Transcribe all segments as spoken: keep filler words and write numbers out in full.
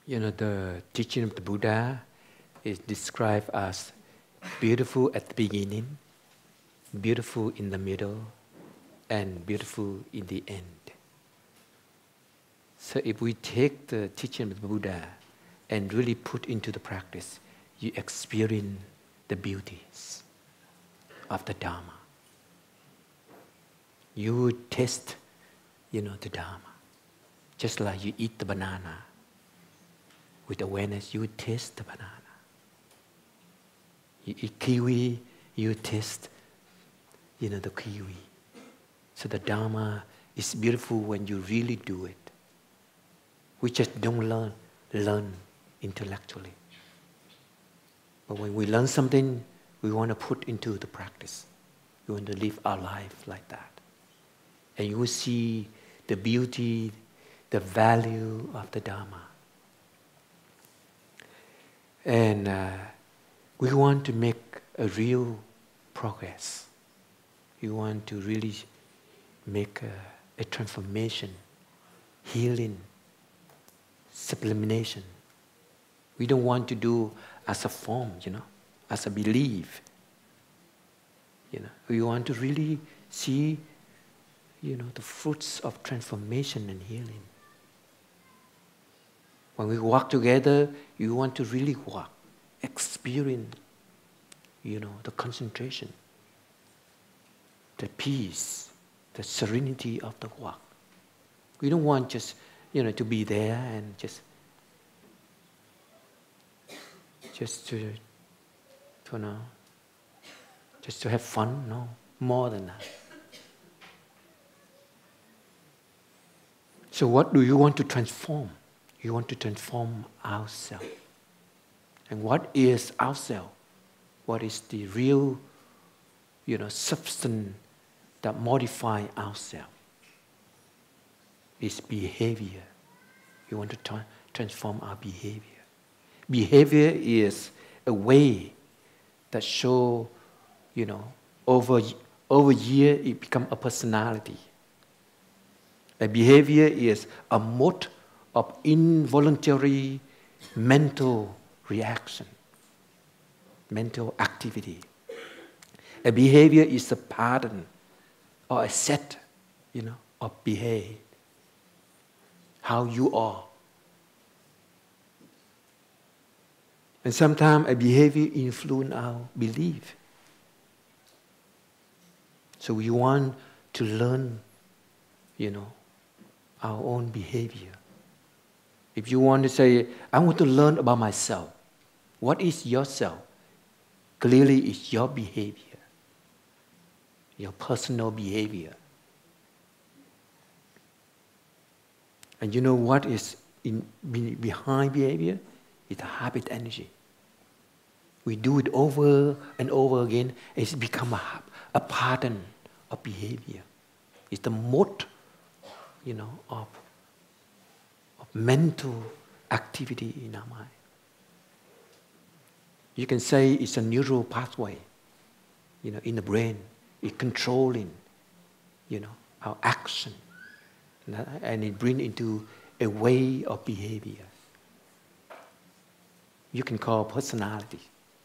You know, the teaching of the Buddha is described as beautiful at the beginning, beautiful in the middle, and beautiful in the end. So if we take the teaching of the Buddha and really put into the practice, you experience the beauties of the Dharma. You would taste, you know, the Dharma. Just like you eat the banana. With awareness, you would taste the banana. You eat kiwi, you taste, you know, the kiwi. So the Dharma is beautiful when you really do it. We just don't learn, learn intellectually. But when we learn something, we want to put into the practice. We want to live our life like that. And you will see the beauty, the value of the Dharma. And uh, we want to make a real progress. We want to really make a, a transformation, healing, sublimation. We don't want to do as a form, you know, as a belief. You know, we want to really see, you know, the fruits of transformation and healing. When we walk together, you want to really walk, experience, you know, the concentration, the peace, the serenity of the walk. We don't want just, you know, to be there and just, just to, to you know, just to have fun. No, more than that. So what do you want to transform? You want to transform ourselves. And what is ourselves? What is the real, you know, substance that modify ourselves? It's behavior. You want to tra- transform our behavior. Behavior is a way that show, you know, over over year it become a personality. A behavior is a mode of involuntary mental reaction, mental activity. A behavior is a pattern or a set, you know, of behave. How you are. And sometimes a behavior influence our belief. So we want to learn, you know, our own behavior. If you want to say, I want to learn about myself. What is yourself? Clearly it's your behavior. Your personal behavior. And you know what is in, behind behavior? It's a habit energy. We do it over and over again. It's become a, a pattern of behavior. It's the mode, you know, of, of mental activity in our mind. You can say it's a neural pathway, you know, in the brain. It's controlling, you know, our action. And it brings into a way of behavior. You can call personality.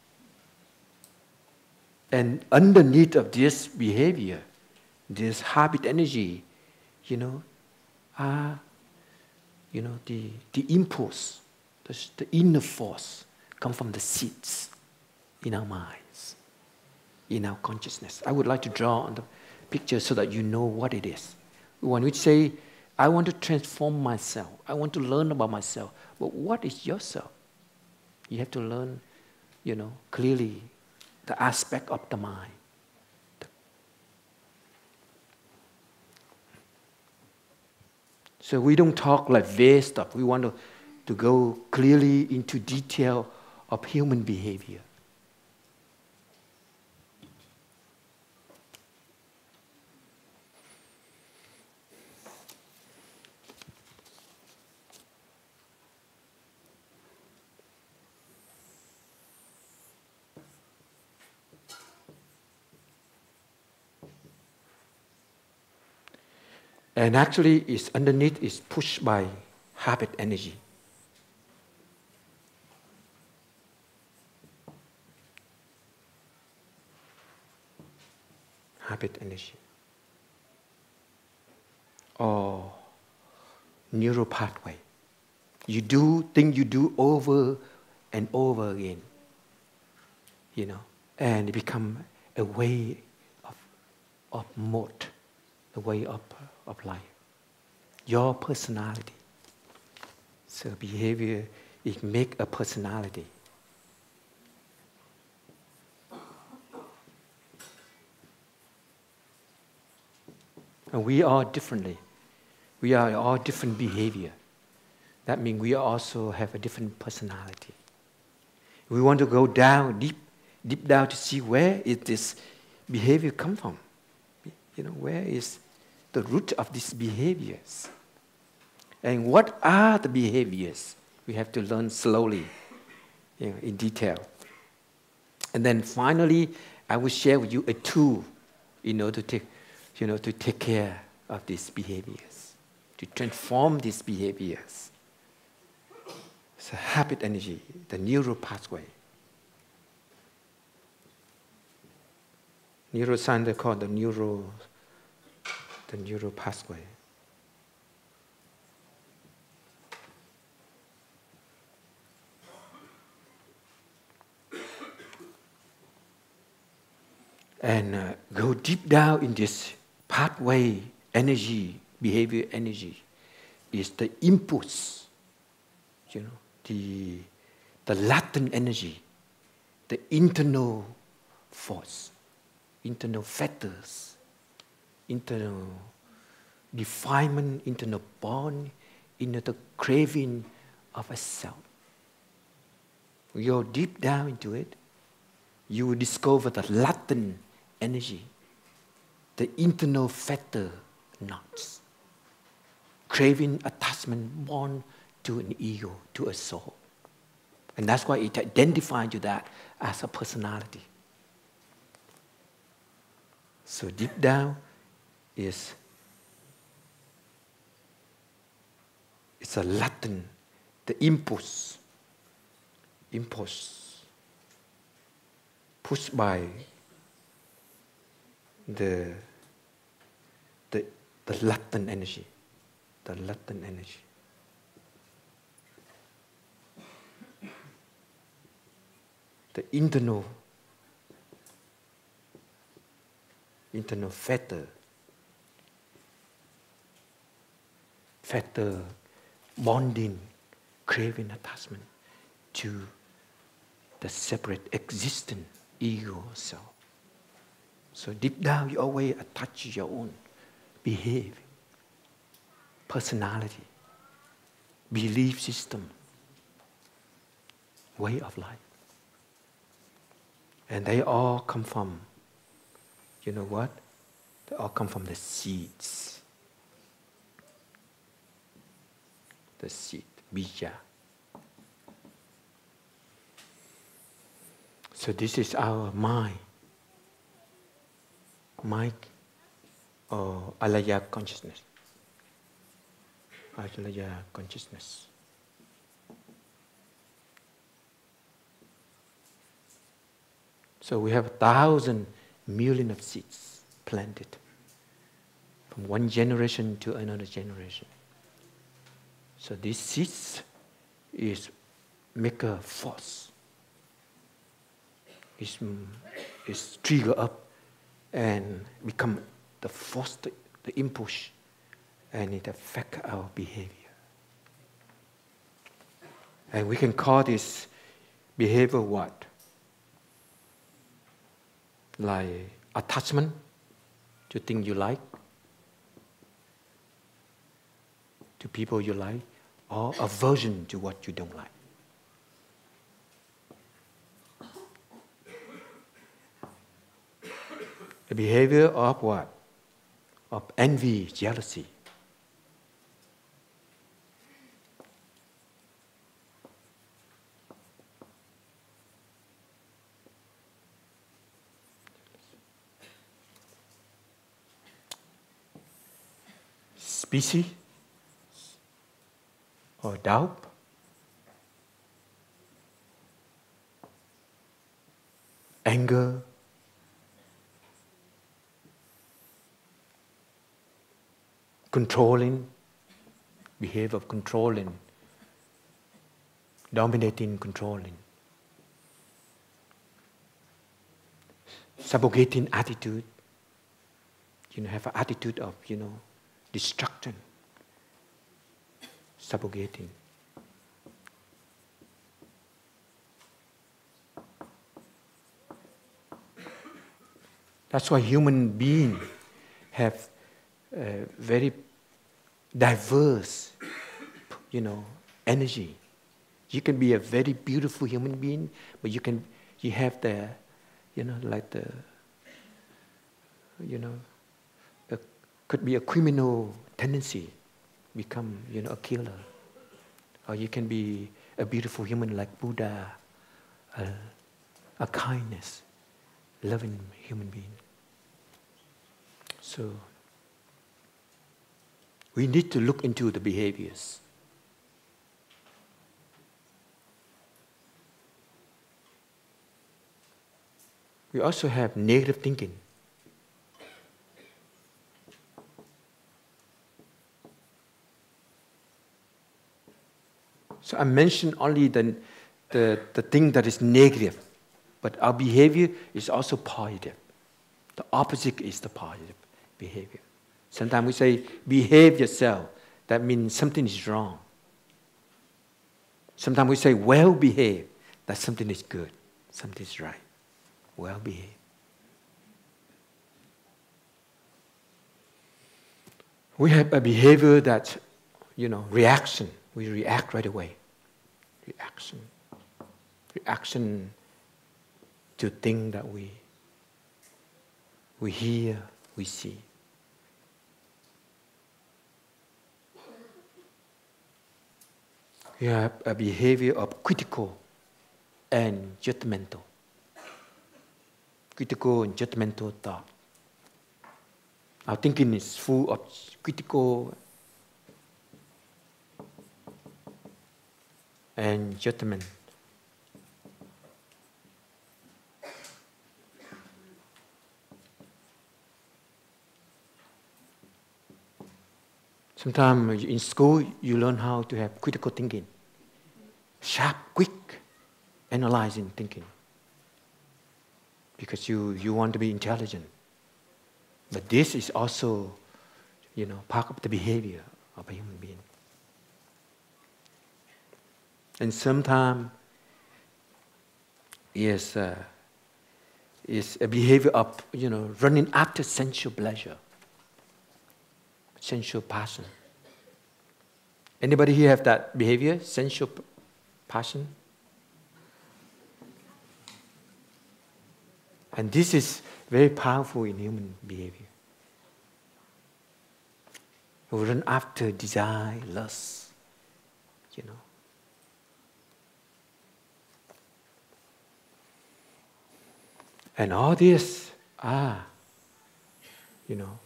And underneath of this behavior, this habit energy, you know, are, you know, the, the impulse, the, the inner force come from the seeds in our minds, in our consciousness. I would like to draw on the picture so that you know what it is. When we say, I want to transform myself, I want to learn about myself, but what is yourself? You have to learn, you know, clearly the aspect of the mind. So we don't talk like vague stuff. We want to, to go clearly into detail of human behavior. And actually, it's underneath is pushed by habit energy. habit energy, or neural pathway. You do things you do over and over again, you know, and it become a way of, of mode, a way of, of life. Your personality. So behavior, it make a personality. And we are differently. We are all different behavior. That means we also have a different personality. We want to go down, deep, deep down to see where is this behavior come from. You know, where is the root of these behaviors? And what are the behaviors? We have to learn slowly, you know, in detail. And then finally, I will share with you a tool in order to take, you know, to take care of these behaviors, to transform these behaviors. It's a habit energy, the neural pathway. Neuroscience, they call it the neural, the neural pathway. And uh, go deep down in this pathway energy, behavior energy, is the impulse, you know, the, the latent energy, the internal force, internal factors, internal defilement, internal bond, internal craving of a self. You go deep down into it, you will discover the latent energy, the internal factor knots, craving, attachment, bond to an ego, to a soul. And that's why it identifies you that as a personality. So deep down is it's a latent, the impulse, impulse pushed by the the the latent energy, the latent energy. The internal, internal factor, factor bonding, craving, attachment to the separate existent ego self. So deep down, you always attach your own behavior, personality, belief system, way of life. And they all come from, you know what? They all come from the seeds. The seed, bija. So this is our mind. Mind or alaya consciousness. Alaya consciousness. So we have a thousand million of seeds planted from one generation to another generation. So these seeds is make a force. It's, it's trigger up and become the force, the, the impulse, and it affects our behavior. And we can call this behavior what? Like attachment to things you like, to people you like, or aversion to what you don't like. A behavior of what? Of envy, jealousy. Species or doubt, anger, controlling, behavior of controlling, dominating, controlling, subjugating attitude. You know, have an attitude of, you know, destruction, subjugating. That's why human beings have uh, very diverse, you know, energy. You can be a very beautiful human being, but you can, you have the, you know, like the, you know, a, could be a criminal tendency, become, you know, a killer. Or you can be a beautiful human like Buddha, a, a kindness, loving human being. So, we need to look into the behaviors. We also have negative thinking. So I mentioned only the, the, the thing that is negative, but our behavior is also positive. The opposite is the positive behavior. Sometimes we say, behave yourself. That means something is wrong. Sometimes we say, well behave. That something is good. Something is right. Well behave. We have a behavior that, you know, reaction. We react right away. Reaction. Reaction to things that we, we hear, we see. We have a behavior of critical and judgmental. Critical and judgmental thought. Our thinking is full of critical and judgment. Sometimes in school you learn how to have critical thinking. Sharp, quick, analyzing thinking. Because you, you want to be intelligent. But this is also, you know, part of the behavior of a human being. And sometimes is uh, is a behavior of, you know, running after sensual pleasure, sensual passion. Anybody here have that behavior, sensual p- passion? And this is very powerful in human behavior. We run after desire, lust, you know. And all this are, you know,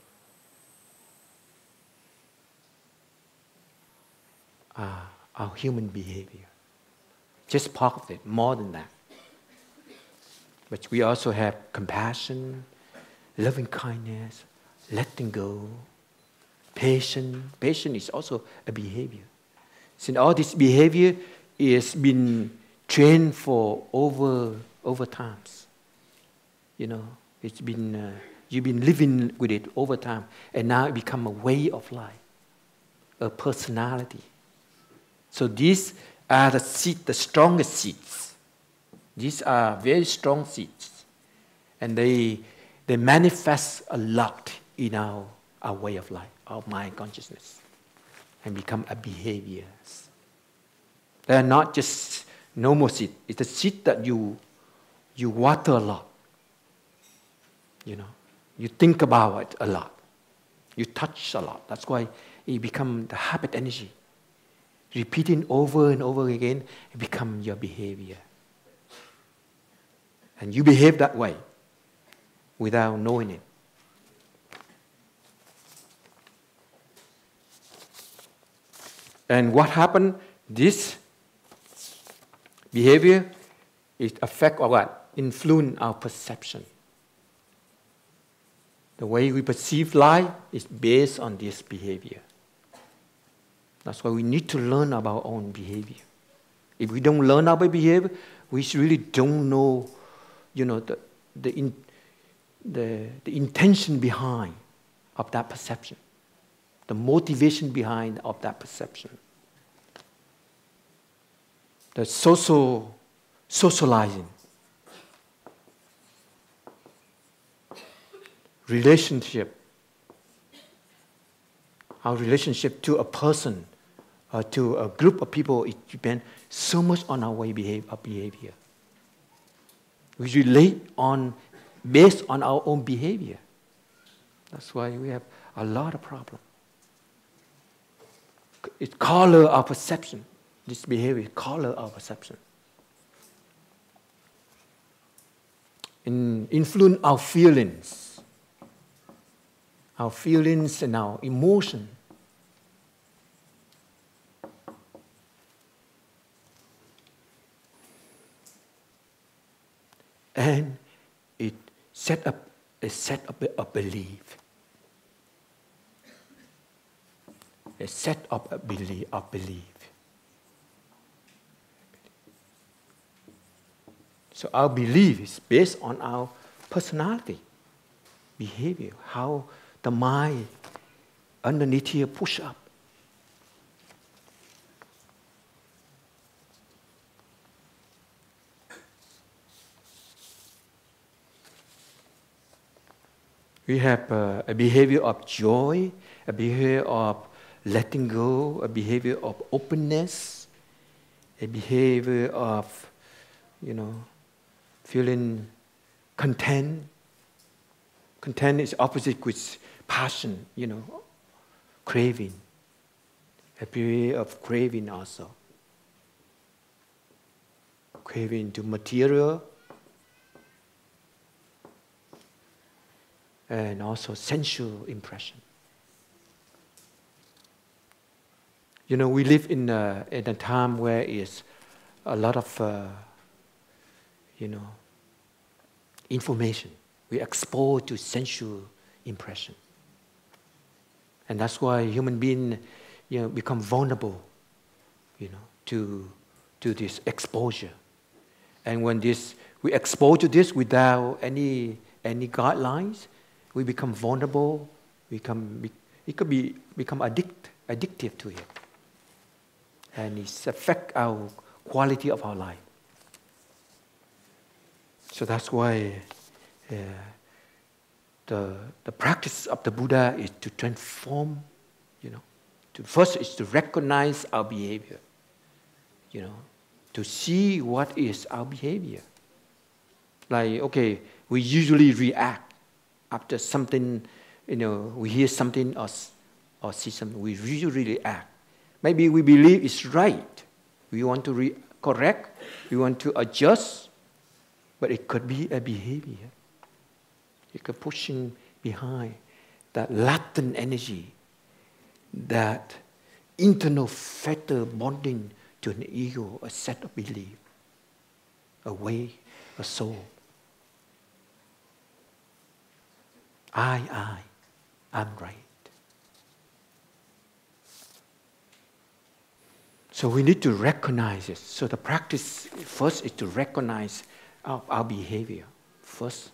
are our human behavior. Just part of it, more than that. But we also have compassion, loving kindness, letting go, patience. Patience is also a behavior. Since all this behavior is been trained for over over times. You know, it's been uh, you've been living with it over time, and now it become a way of life, a personality. So these are the seed, the strongest seeds. These are very strong seeds, and they they manifest a lot in our, our way of life, our mind consciousness, and become a behaviors. They are not just normal seed. It's a seed that you you water a lot. You know, you think about it a lot. You touch a lot. That's why it becomes the habit energy. Repeating over and over again, it becomes your behavior. And you behave that way without knowing it. And what happened? This behavior is affect or what? Influence our perception. The way we perceive life is based on this behavior. That's why we need to learn about our own behavior. If we don't learn our behavior, we really don't know, you know, the the, in, the the intention behind of that perception, the motivation behind of that perception. The social socializing, relationship, our relationship to a person, uh, to a group of people, it depends so much on our way behave, our behavior. We relate on based on our own behavior. That's why we have a lot of problems. It color our perception. This behavior color our perception. In influence our feelings, our feelings and our emotion. And it set up a set of a belief. A set of a belief of belief. So our belief is based on our personality, behavior, how the mind underneath here push up. We have uh, a behavior of joy, a behavior of letting go, a behavior of openness, a behavior of, you know, feeling content. Content is opposite with passion, you know, craving. A period of craving also. Craving to material and also sensual impression. You know, we live in a, in a time where it's a lot of, uh, you know, information. We exposed to sensual impression. And that's why human beings, you know, become vulnerable, you know, to, to this exposure. And when this, we expose to this without any, any guidelines, we become vulnerable, become, it could be, become addict, addictive to it. And it affects our quality of our life. So that's why uh, the, the practice of the Buddha is to transform, you know. To, first is to recognize our behavior, you know, to see what is our behavior. Like, okay, we usually react after something, you know, we hear something or, or see something, we usually react. Maybe we believe it's right. We want to re- correct, we want to adjust, but it could be a behavior. It could pushing behind that latent energy, that internal fetter bonding to an ego, a set of belief, a way, a soul. I, I, I'm right. So we need to recognize it. So the practice first is to recognize our, our behavior. First,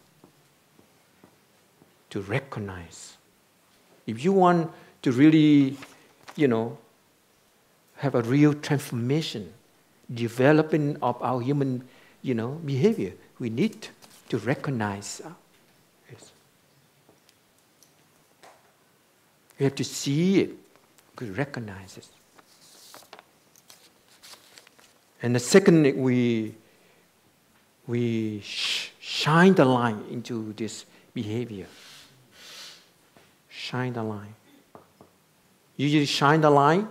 to recognize. If you want to really, you know, have a real transformation, developing of our human, you know, behavior, we need to recognize it. We have to see it, to recognize it. And the second, we we sh- shine the light into this behavior. Shine the light. Usually, shine the light.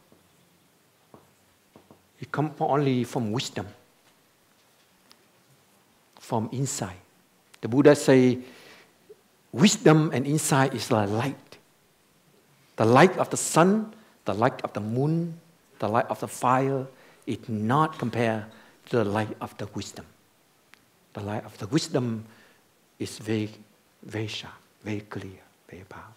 It comes only from wisdom, from insight. The Buddha say, wisdom and insight is like light. The light of the sun, the light of the moon, the light of the fire, it not compare to the light of the wisdom. The light of the wisdom is very, very sharp, very clear, very powerful.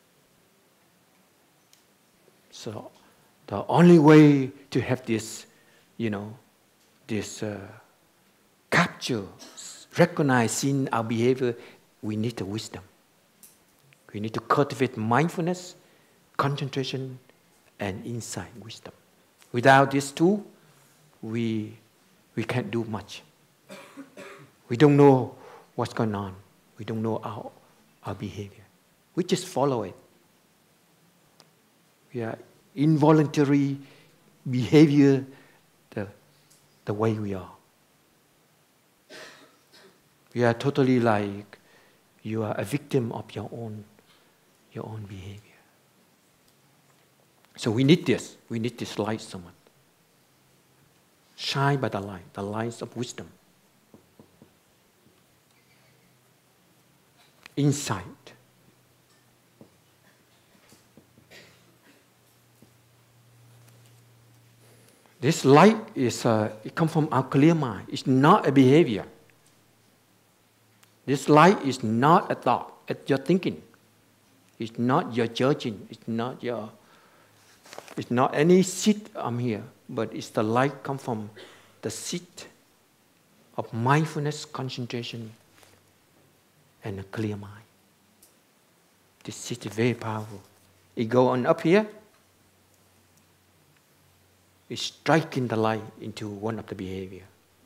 So the only way to have this, you know, this uh, capture, recognize in our behavior, we need the wisdom. We need to cultivate mindfulness, concentration, and insight, wisdom. Without these two, we, we can't do much. We don't know what's going on. We don't know our, our behavior. We just follow it. We are involuntary behavior the, the way we are. We are totally like you are a victim of your own, your own behavior. So we need this. We need this light so much. Shine by the light, the light of wisdom. Insight. This light is uh, it comes from our clear mind. It's not a behavior. This light is not a thought. It's your thinking. It's not your judging. It's not your. It's not any seat I'm here, but it's the light come from the seat of mindfulness, concentration, and a clear mind. This seat is very powerful. It go on up here. It's striking the light into one of the behavior.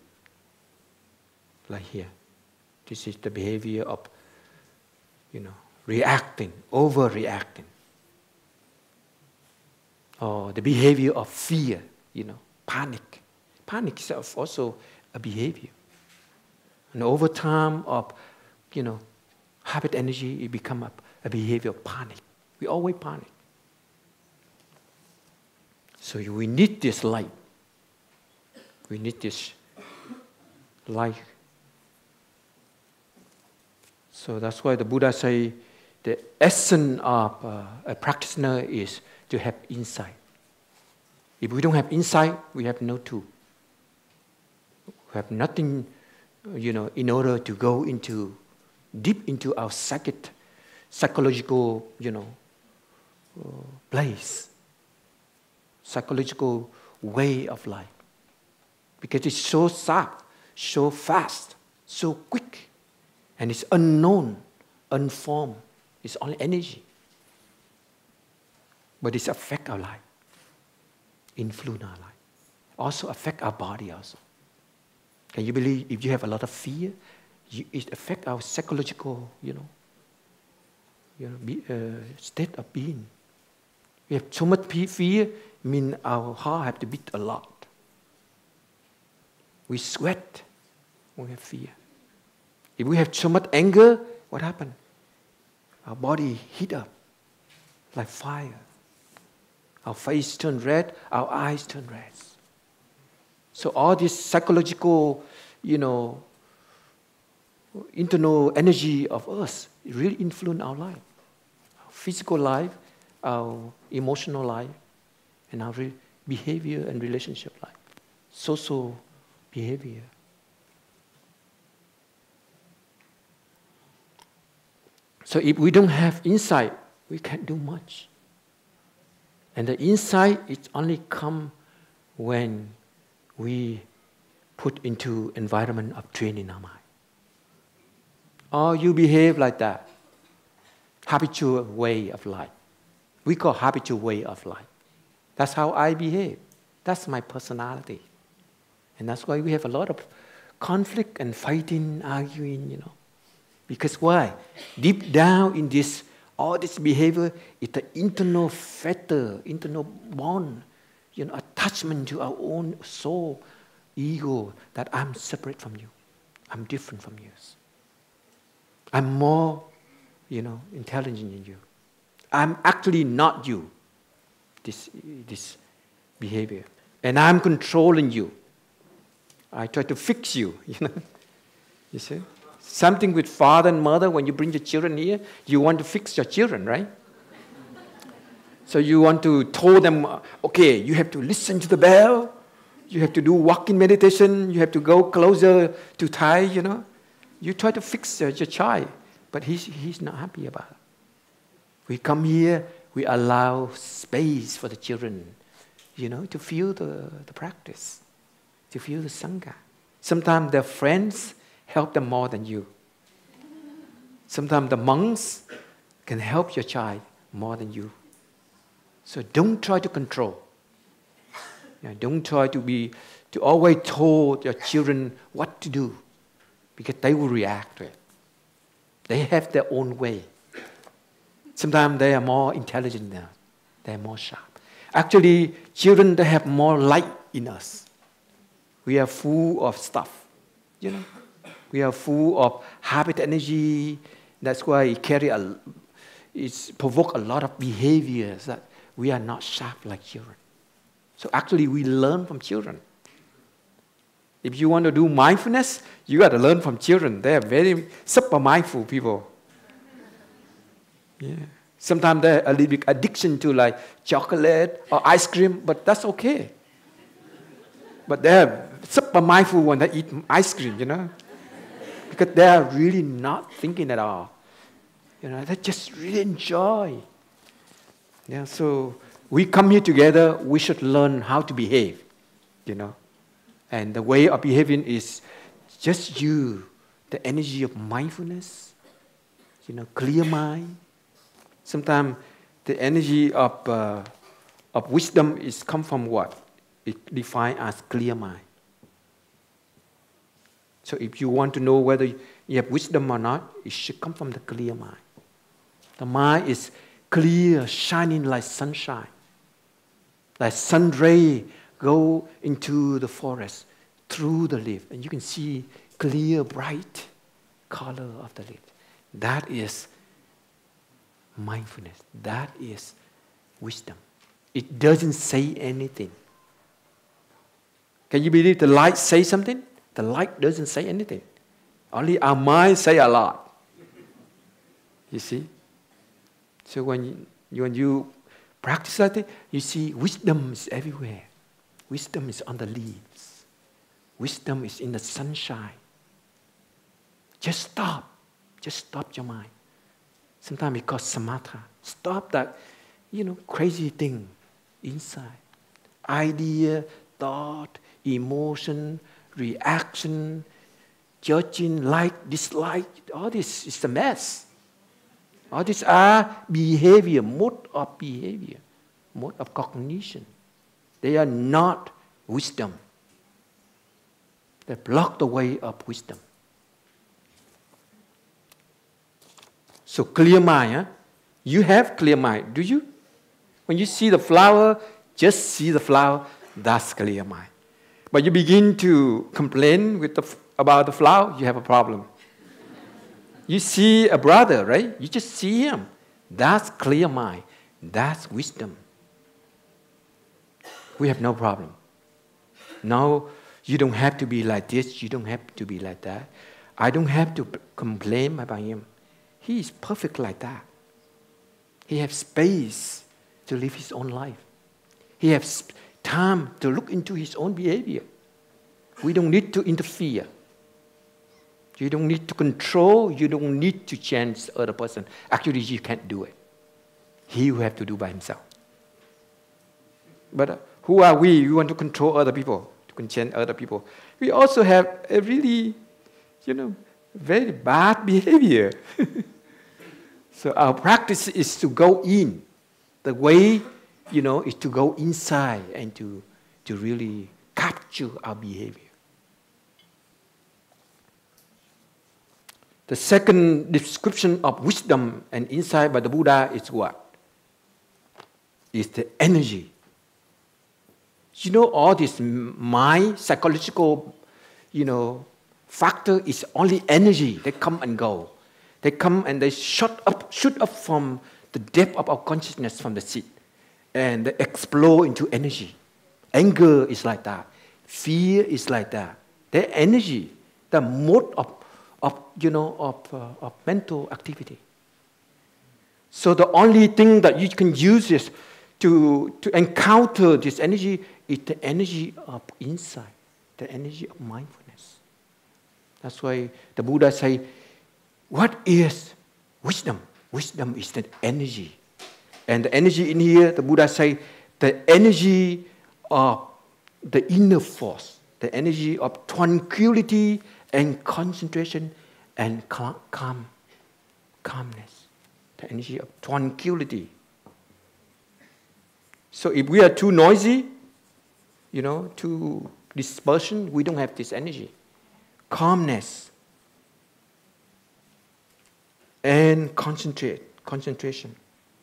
Like here. This is the behavior of, you know, reacting, overreacting. Or the behavior of fear, you know, panic. Panic is also a behavior. And over time of, you know, habit energy, it becomes a, a behavior of panic. We always panic. So we need this light. We need this light. So that's why the Buddha say the essence of uh, a practitioner is to have insight. If we don't have insight, we have no tool. We have nothing, you know, in order to go into deep into our psychic, psychological, you know, uh, place, psychological way of life, because it's so sharp, so fast, so quick, and it's unknown, unformed. It's only energy. But it affects our life, influence our life, also affect our body also. Can you believe if you have a lot of fear, you, it affects our psychological, you know, you know, be, uh, state of being. We have so much fear, mean our heart have to beat a lot. We sweat when we have fear. If we have so much anger, what happens? Our body heat up like fire. Our face turn red, our eyes turn red. So all this psychological, you know, internal energy of us really influence our life, our physical life, our emotional life, and our re- behavior and relationship life, social behavior. So if we don't have insight, we can't do much. And the insight it only comes when we put into environment of training our mind. Or you behave like that. Habitual way of life. We call habitual way of life. That's how I behave. That's my personality. And that's why we have a lot of conflict and fighting, arguing, you know. Because why? Deep down in this, all this behavior is the internal fetter, internal bond, you know, attachment to our own soul, ego, that I'm separate from you. I'm different from you. I'm more, you know, intelligent than you. I'm actually not you, this, this behavior. And I'm controlling you. I try to fix you, you know. You see? Something with father and mother, when you bring your children here, you want to fix your children, right? So you want to tell them, okay, you have to listen to the bell, you have to do walking meditation, you have to go closer to Thai, you know. You try to fix uh, your child. But he's, he's not happy about it. We come here, we allow space for the children, you know, to feel the, the practice, to feel the Sangha. Sometimes their friends help them more than you. Sometimes the monks can help your child more than you. So don't try to control. You know, don't try to be, to always told your children what to do, because they will react to it. They have their own way. Sometimes they are more intelligent now. They are more sharp. Actually, children, they have more light in us. We are full of stuff, you know. We are full of habit energy. That's why it carry a, it provoke a lot of behaviors that we are not sharp like children. So actually, we learn from children. If you want to do mindfulness, you got to learn from children. They are very super mindful people. Yeah. Sometimes they're a little bit addiction to like chocolate or ice cream, but that's okay. But they're super mindful when they eat ice cream, you know, because they are really not thinking at all. You know, they just really enjoy. Yeah. So we come here together. We should learn how to behave, you know, and the way of behaving is just use the energy of mindfulness, you know, clear mind. Sometimes the energy of, uh, of wisdom is come from what? It defined as clear mind. So if you want to know whether you have wisdom or not, it should come from the clear mind. The mind is clear, shining like sunshine. Like sun ray go into the forest through the leaf, and you can see clear, bright color of the leaf. That is mindfulness. That is wisdom. It doesn't say anything. Can you believe the light says something? The light doesn't say anything. Only our mind say a lot. You see? So when you, when you practice like that, you see wisdom is everywhere. Wisdom is on the leaves. Wisdom is in the sunshine. Just stop. Just stop your mind. Sometimes it's called samatha. Stop that, you know, crazy thing inside. Idea, thought, emotion, reaction, judging, like, dislike, all this is a mess. All these are behavior, mode of behavior, mode of cognition. They are not wisdom. They block the way of wisdom. So clear mind, huh? You have clear mind, do you? When you see the flower, just see the flower, that's clear mind. But you begin to complain with the, about the flower, you have a problem. You see a brother, right? You just see him. That's clear mind. That's wisdom. We have no problem. No, you don't have to be like this. You don't have to be like that. I don't have to complain about him. He is perfect like that. He has space to live his own life. He has time to look into his own behavior. We don't need to interfere. You don't need to control. You don't need to change the other person. Actually, you can't do it. He will have to do by himself. But uh, who are we? We want to control other people, to change other people. We also have a really, you know, very bad behavior. So our practice is to go in. The way, you know, is to go inside and to, to really capture our behavior. The second description of wisdom and insight by the Buddha is what? Is the energy. You know, all this mind, psychological, you know, factor is only energy. They come and go. They come and they shoot up, shoot up from the depth of our consciousness from the seat. And they explode into energy. Anger is like that. Fear is like that. They're energy. The mode of, of you know, of, uh, of mental activity. So the only thing that you can use is to, to encounter this energy is the energy of insight, the energy of mindfulness. That's why the Buddha say, what is wisdom. Wisdom is the energy. And the energy in here, the Buddha say, the energy of the inner force, the energy of tranquility and concentration and calm, calmness. The energy of tranquility. So if we are too noisy, you know, too dispersion, we don't have this energy. Calmness and concentrate, concentration.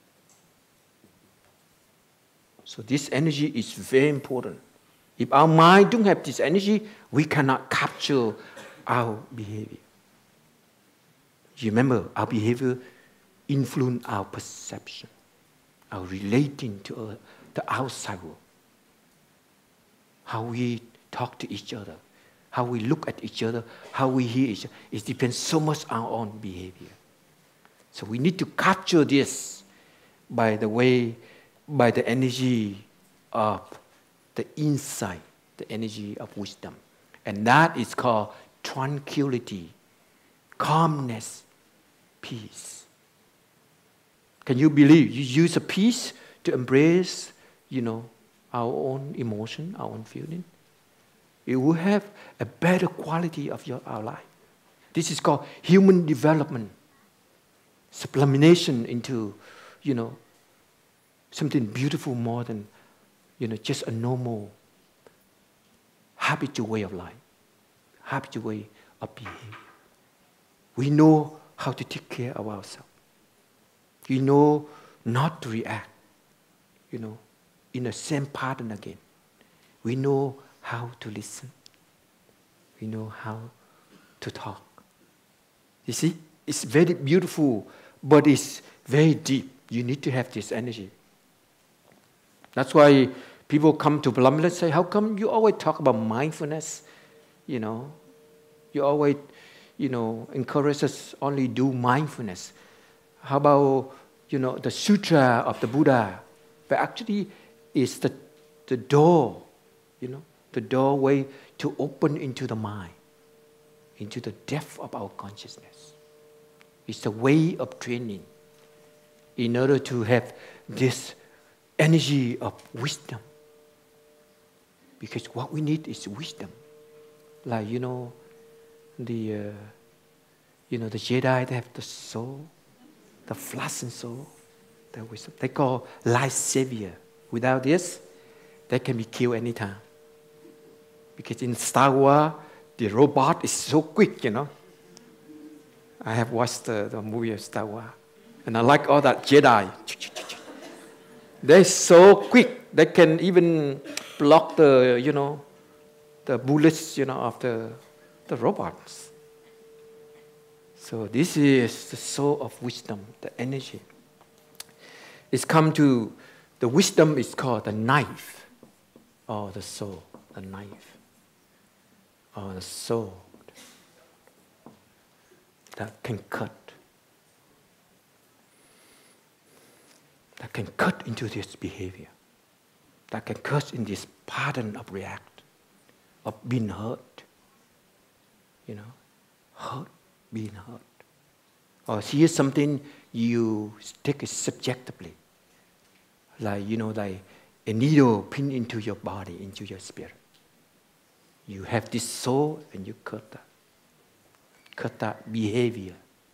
So this energy is very important. If our mind don't have this energy, we cannot capture our behavior. You remember, our behavior influence our perception, our relating to uh, the outside world. How we talk to each other, how we look at each other, how we hear each other. It depends so much on our own behavior. So we need to capture this by the way, by the energy of the insight, the energy of wisdom. And that is called tranquility, calmness, peace. Can you believe you use a peace to embrace, you know, our own emotion, our own feeling? It will have a better quality of your our life. This is called human development, sublimation into, you know, something beautiful more than, you know, just a normal habitual way of life, habitual way of behavior. We know how to take care of ourselves. We know not to react, you know, in the same pattern again. We know how to listen. We know how to talk. You see, it's very beautiful, but it's very deep. You need to have this energy. That's why people come to Palamla and say, how come you always talk about mindfulness? You know, you always, you know, encourage us only do mindfulness. How about, you know, the sutra of the Buddha? But actually, it's the, the door, you know, the doorway to open into the mind, into the depth of our consciousness. It's a way of training in order to have this energy of wisdom. Because what we need is wisdom. Like, you know, the, uh, you know, the Jedi, they have the soul, the flaccent soul, the wisdom. They call life savior. Without this, they can be killed anytime. Because in Star Wars, the robot is so quick, you know. I have watched the, the movie of Star Wars. And I like all that Jedi. They're so quick. They can even block the, you know, the bullets, you know, of the, the robots. So this is the soul of wisdom, the energy. It's come to, the wisdom is called the knife, or the soul, the knife, or the sword that can cut, that can cut into this behavior, that can cut in this pattern of react, of being hurt, you know, hurt, being hurt. Or see something, you take it subjectively, like, you know, like a needle pinned into your body, into your spirit. You have this soul and you cut that. Cut that behavior.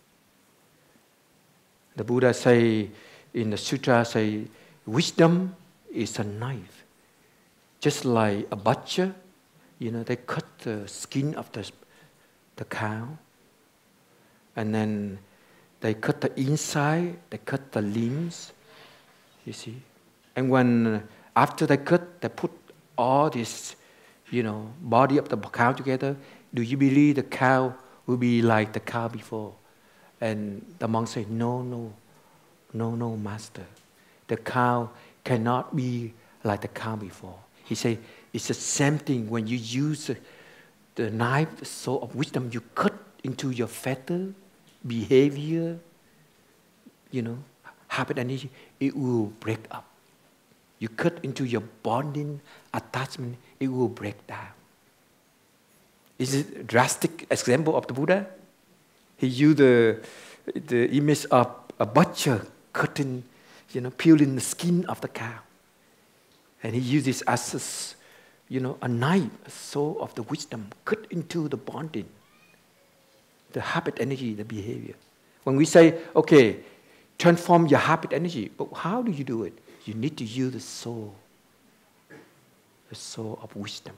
The Buddha say, in the sutra say, wisdom is a knife. Just like a butcher, you know, they cut the skin of the, the cow. And then they cut the inside, they cut the limbs, you see. And when, after they cut, they put all this, you know, body of the cow together. Do you believe the cow will be like the cow before? And the monk said, no, no, no, no, master. The cow cannot be like the cow before. He said, it's the same thing. When you use the knife, the soul of wisdom, you cut into your fetter, behavior, you know, habit and energy, it will break up. You cut into your bonding, attachment, it will break down. Is it a drastic example of the Buddha? He used the, the image of a butcher cutting, you know, peeling the skin of the cow. And he uses as a, you know, a knife, a sword of the wisdom, cut into the bonding, the habit energy, the behavior. When we say, okay, transform your habit energy, but how do you do it? You need to use the soul, the soul of wisdom.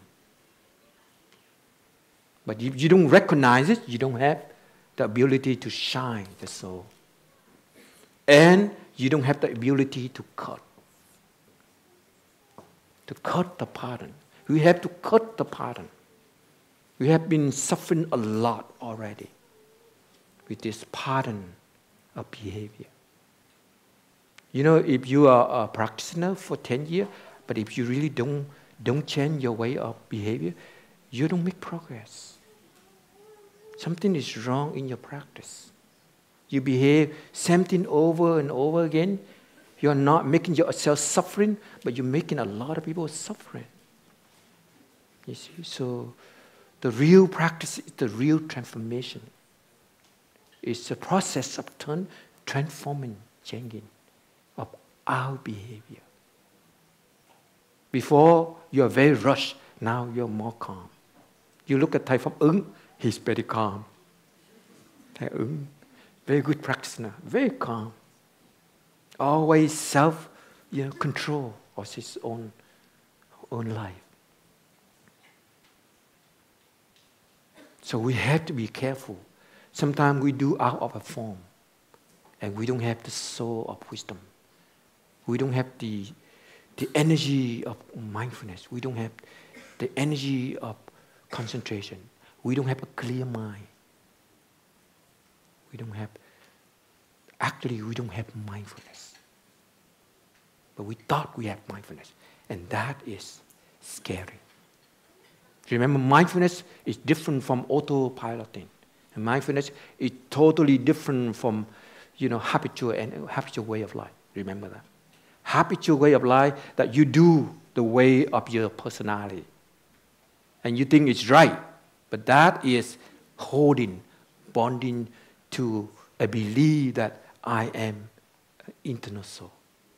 But if you don't recognize it, you don't have the ability to shine the soul. And you don't have the ability to cut. To cut the pattern. We have to cut the pattern. We have been suffering a lot already with this pattern of behavior. You know, if you are a practitioner for ten years, but if you really don't, don't change your way of behavior, you don't make progress. Something is wrong in your practice. You behave same thing over and over again. You're not making yourself suffering, but you're making a lot of people suffering. You see, so the real practice is the real transformation. It's a process of turn, transforming, changing of our behavior. Before, you're very rushed. Now you're more calm. You look at Thai Phap Ung, he's very calm. Thai Ung, very good practitioner, very calm. Always self, you know, control of his own, own life. So we have to be careful. Sometimes we do out of a form, and we don't have the soul of wisdom. We don't have the, the energy of mindfulness. We don't have the energy of concentration. We don't have a clear mind. We don't have, actually we don't have mindfulness. But we thought we have mindfulness, and that is scary. Remember, mindfulness is different from autopiloting. And mindfulness is totally different from, you know, habitual and habitual way of life. Remember that. Habitual way of life that you do the way of your personality. And you think it's right. But that is holding, bonding to a belief that I am an internal soul.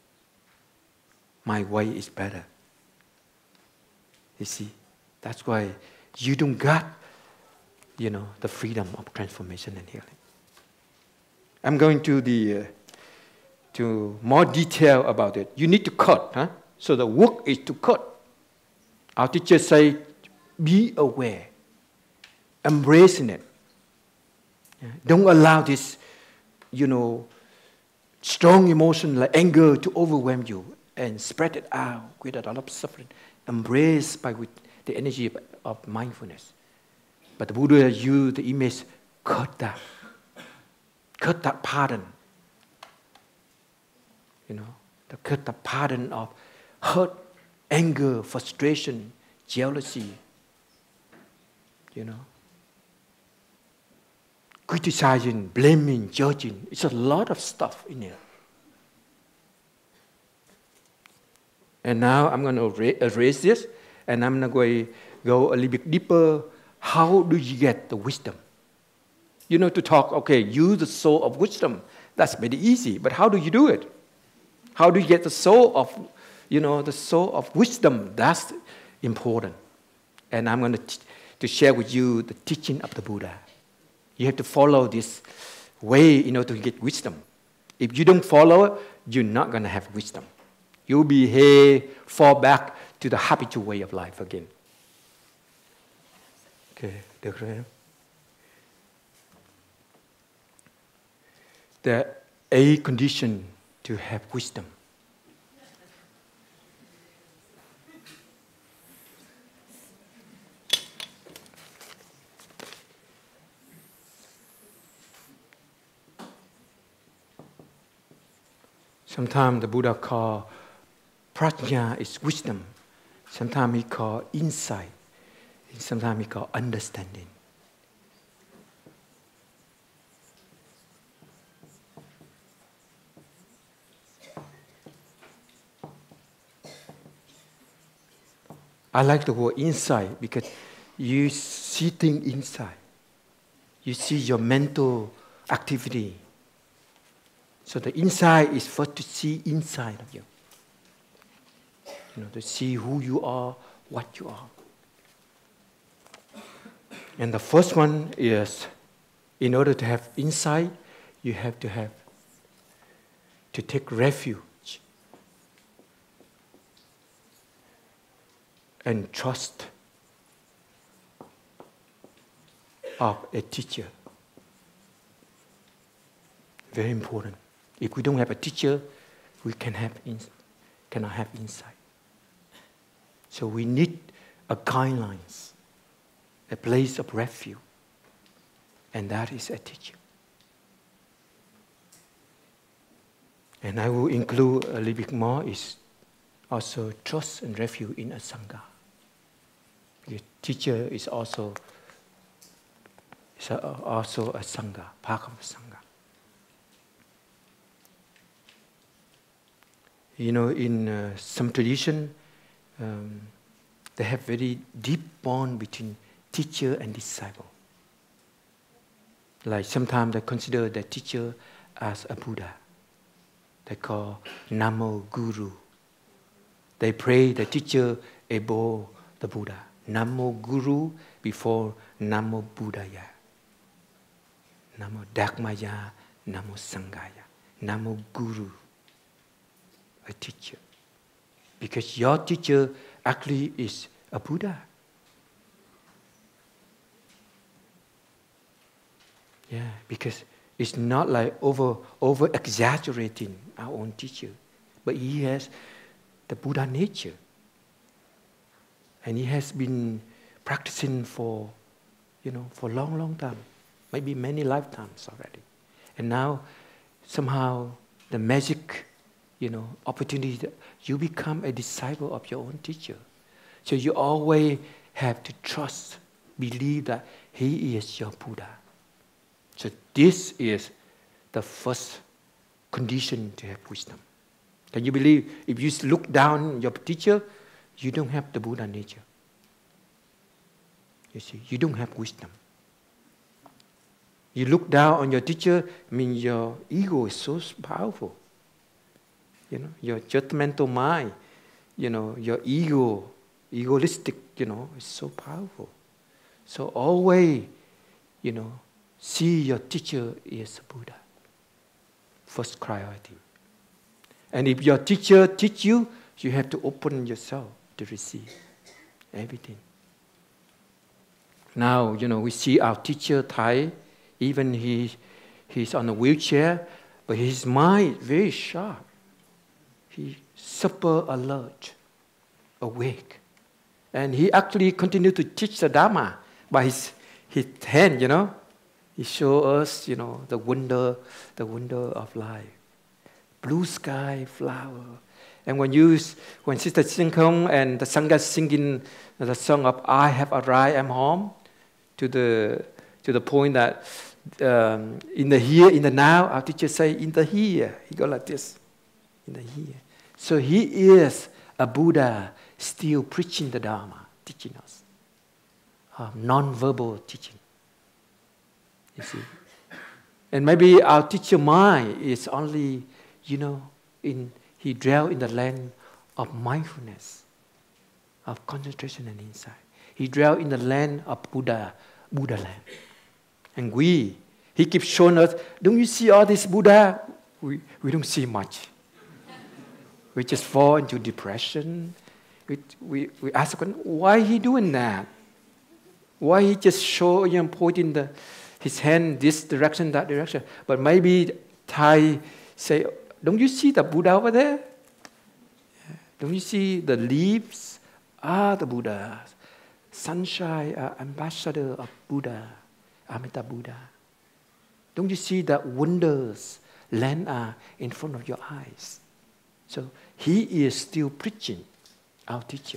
My way is better. You see, that's why you don't got, you know, the freedom of transformation and healing. I'm going to the uh, to more detail about it. You need to cut, huh? So the work is to cut. Our teachers say, be aware, embracing it. Yeah. Don't allow this, you know, strong emotion like anger to overwhelm you and spread it out with a lot of suffering. Embrace by with the energy of, of mindfulness. But the Buddha used the image, cut that. Cut that pattern. You know, the cut the pattern of hurt, anger, frustration, jealousy. You know, criticizing, blaming, judging. It's a lot of stuff in here. And now I'm going to erase this, and I'm going to go a little bit deeper. How do you get the wisdom? You know, to talk, okay, use the soul of wisdom. That's very easy, but how do you do it? How do you get the soul of, you know, the soul of wisdom? That's important. And I'm going to, t- to share with you the teaching of the Buddha. You have to follow this way in order to get wisdom. If you don't follow it, you're not going to have wisdom. You'll behave, fall back to the habitual way of life again. Okay, được rồi em. The A condition to have wisdom. Sometimes the Buddha called prajna is wisdom. Sometimes he called insight. Sometimes he called understanding. I like the word insight because you see things inside. You see your mental activity So the insight is first to see inside of you. You know, to see who you are, what you are. And the first one is, in order to have insight, you have to have, to take refuge and trust of a teacher. Very important. If we don't have a teacher, we can have ins- cannot have insight. So we need a guidelines, a place of refuge, and that is a teacher. And I will include a little bit more is also trust and refuge in a sangha. The teacher is also is a, also a sangha, part of a sangha. You know, in uh, some tradition, um, they have very deep bond between teacher and disciple. Like sometimes they consider the teacher as a Buddha. They call Namo Guru. They pray the teacher above the Buddha. Namo Guru before Namo Buddhaya. Namo Dharmaya, Namo Sanghaya. Namo Guru, a teacher. Because your teacher actually is a Buddha. Yeah, because it's not like over over exaggerating our own teacher, but he has the Buddha nature, and he has been practicing for, you know, for a long, long time, maybe many lifetimes already, and now somehow the magic, you know, opportunity that you become a disciple of your own teacher, so you always have to trust, believe that he is your Buddha. So this is the first condition to have wisdom. Can you believe if you look down on your teacher, you don't have the Buddha nature? You see, you don't have wisdom. You look down on your teacher, I mean your ego is so powerful. You know, your judgmental mind, you know, your ego, egoistic, you know, is so powerful. So always, you know, see your teacher is a Buddha. First priority. And if your teacher teach you, you have to open yourself to receive everything. Now, you know, we see our teacher Thai, even he he's on a wheelchair, but his mind very sharp. He super alert, awake. And he actually continued to teach the Dharma by his, his hand, you know. He showed us, you know, the wonder, the wonder of life. Blue sky, flower. And when you, when Sister Singkong and the Sangha singing the song of I have arrived, I'm home, to the to the point that um, in the here, in the now, our teacher say in the here. He go like this, in the here. So he is a Buddha still preaching the Dharma, teaching us. Um, non-verbal teaching. You see. And maybe our teacher mind is only, you know, in he dwelt in the land of mindfulness, of concentration and insight. He dwelt in the land of Buddha, Buddha land. And we, he keeps showing us, don't you see all this Buddha? We, we don't see much. We just fall into depression. We, we, we ask, why he doing that? Why he just show, you know, pointing the, his hand this direction, that direction? But maybe Thai say, don't you see the Buddha over there? Don't you see the leaves are the Buddha? Sunshine, uh, ambassador of Buddha, Amita Buddha. Don't you see that wonders land are in front of your eyes? So he is still preaching, our teacher.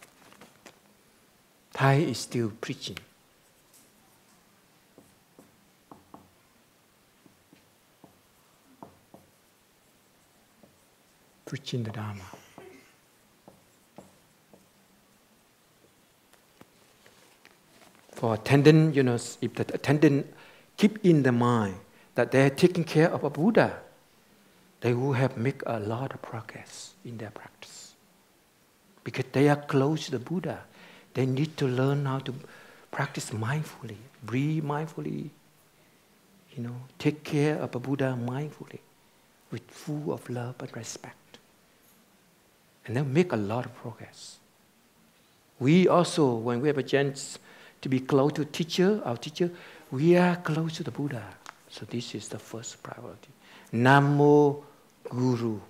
Thai is still preaching. Preaching the Dharma. For attendant, you know, if the attendant keep in the mind that they are taking care of a Buddha, they will have make a lot of progress in their practice. Because they are close to the Buddha. They need to learn how to practice mindfully, breathe mindfully, you know, take care of a Buddha mindfully, with full of love and respect. And they'll make a lot of progress. We also, when we have a chance to be close to teacher, our teacher, we are close to the Buddha. So this is the first priority. Namo Guru.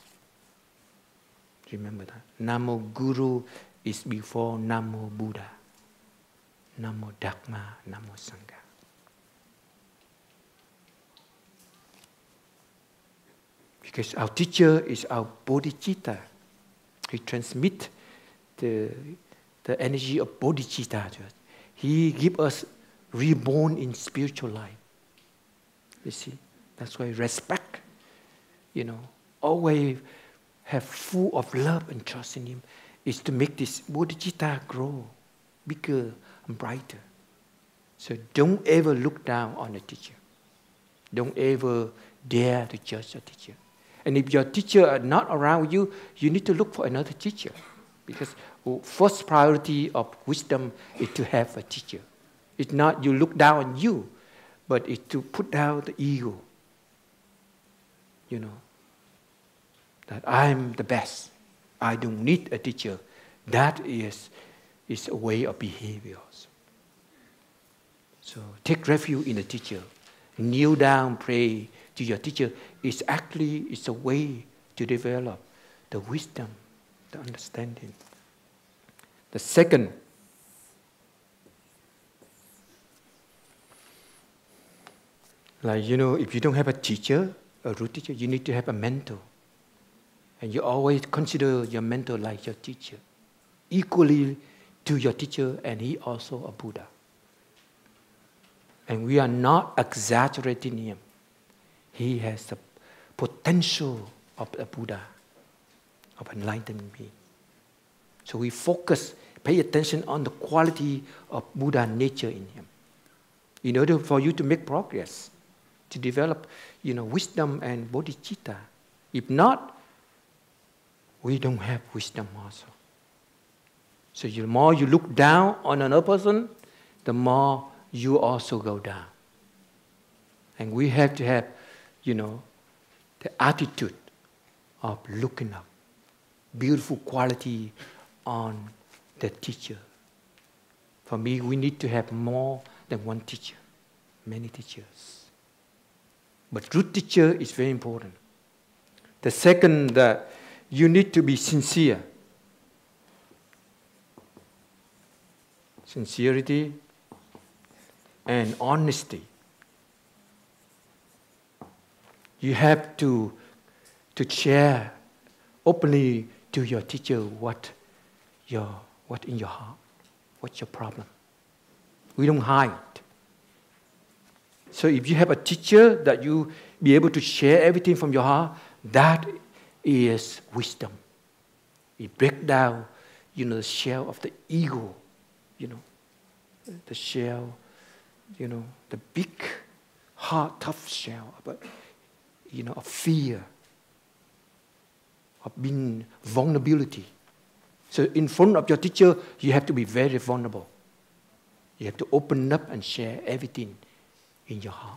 Remember that. Namo Guru is before Namo Buddha. Namo Dhamma, Namo Sangha. Because our teacher is our bodhicitta. He transmits the, the energy of bodhicitta to us. He gives us reborn in spiritual life. You see, that's why respect, you know, always have full of love and trust in him, is to make this bodhicitta grow bigger and brighter. So don't ever look down on a teacher. Don't ever dare to judge a teacher. And if your teacher are not around you, you need to look for another teacher. Because first priority of wisdom is to have a teacher. It's not you look down on you, but it's to put down the ego. You know, that I'm the best. I don't need a teacher. That is, is a way of behavior also. So take refuge in the teacher. Kneel down, pray to your teacher. It's actually it's a way to develop the wisdom, the understanding. The second, like, you know, if you don't have a teacher, a root teacher, you need to have a mentor. And you always consider your mentor like your teacher, equally to your teacher, and he also a Buddha. And we are not exaggerating him. He has the potential of a Buddha, of enlightened being. So we focus, pay attention on the quality of Buddha nature in him. In order for you to make progress, to develop, you know, wisdom and bodhicitta. If not, we don't have wisdom also. So the more you look down on another person, the more you also go down. And we have to have, you know, the attitude of looking up. Beautiful quality on the teacher. For me, we need to have more than one teacher, many teachers. But root teacher is very important. The second, that you need to be sincere. Sincerity and honesty. You have to, to share openly to your teacher what your what in your heart, what's your problem. We don't hide. So if you have a teacher that you be able to share everything from your heart, that is wisdom. It breaks down, you know, the shell of the ego, you know, the shell, you know, the big, hard, tough shell, but you know, of fear, of being vulnerability. So in front of your teacher, you have to be very vulnerable. You have to open up and share everything in your heart.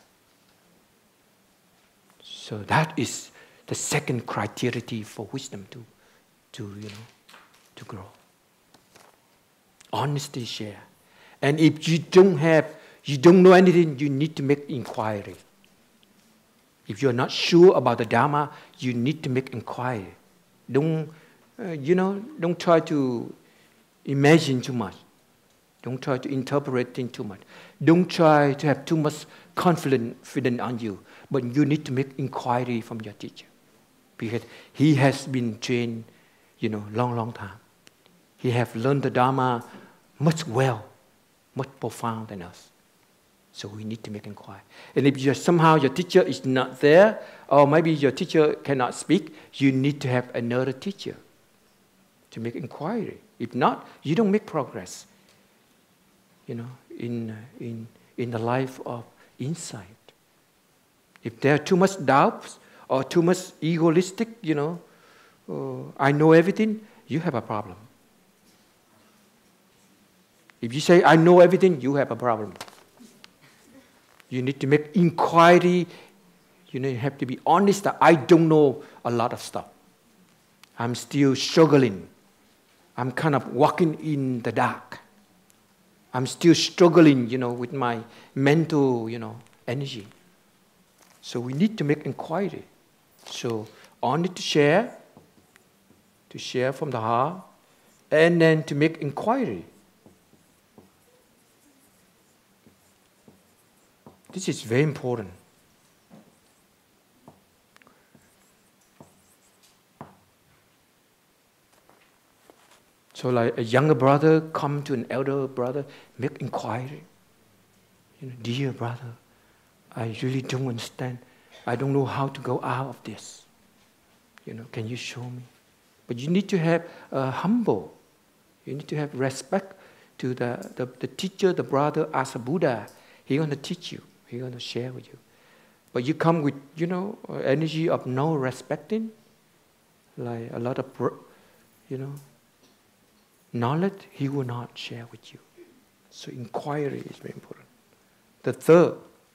So that is the second criteria for wisdom to, to you know, to grow. Honesty, share. And if you don't have, you don't know anything, you need to make inquiry. If you're not sure about the Dharma, you need to make inquiry. Don't, uh, you know, don't try to imagine too much. Don't try to interpret things too much. Don't try to have too much confidence on you. But you need to make inquiry from your teacher. Because he has been trained, you know, long, long time. He has learned the Dharma much well, much profound than us. So we need to make inquiry. And if you're, somehow your teacher is not there, or maybe your teacher cannot speak, you need to have another teacher to make inquiry. If not, you don't make progress, you know, in, in, in the life of insight. If there are too much doubts or too much egoistic, you know, uh, I know everything, you have a problem. If you say, I know everything, you have a problem. You need to make inquiry. You know, you have to be honest that I don't know a lot of stuff. I'm still struggling. I'm kind of walking in the dark. I'm still struggling, you know, with my mental, you know, energy. So we need to make inquiry. So only to share, to share from the heart, and then to make inquiry. This is very important. So like a younger brother come to an elder brother, make inquiry. You know, dear brother, I really don't understand. I don't know how to go out of this. You know, can you show me? But you need to have uh, humble. You need to have respect to the, the, the teacher, the brother, as a Buddha. He's going to teach you. He's going to share with you. But you come with, you know, energy of no respecting, like a lot of, you know, knowledge, he will not share with you. So inquiry is very important. The third,